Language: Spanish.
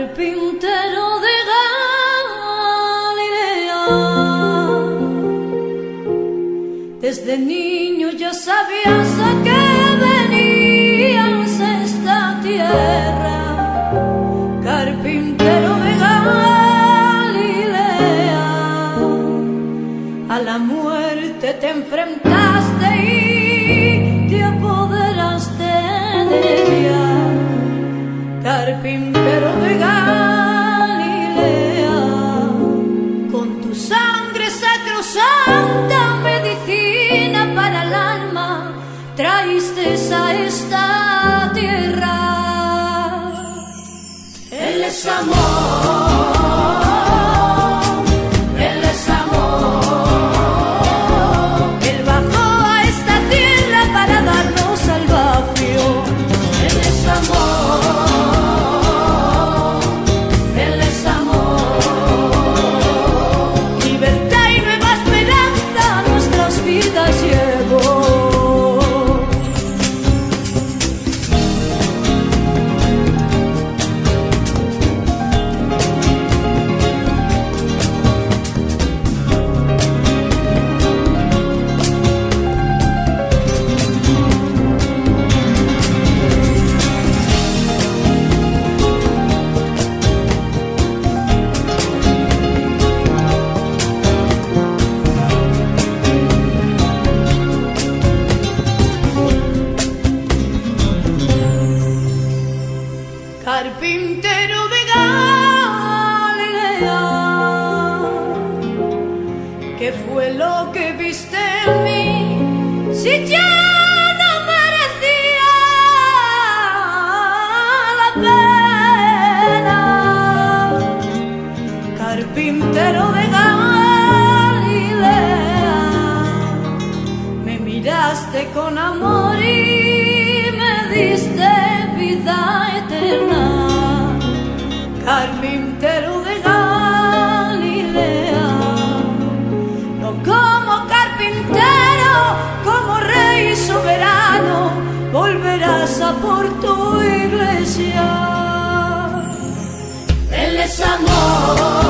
carpintero de Galilea. Desde niño ya sabías a qué venías a esta tierra, carpintero de Galilea. A la muerte te enfrentaste y te apoderaste de ella, carpintero de Galilea. Con tu sangre sacrosanta, medicina para el alma, traíste a esta tierra. Él es amor. Carpintero de Galilea, ¿qué fue lo que viste en mí? Si ya no merecía la pena. Carpintero de Galilea, me miraste con amor y me diste vida eterna. Carpintero de Galilea, no como carpintero, como rey soberano, volverás a por tu iglesia. Él es amor.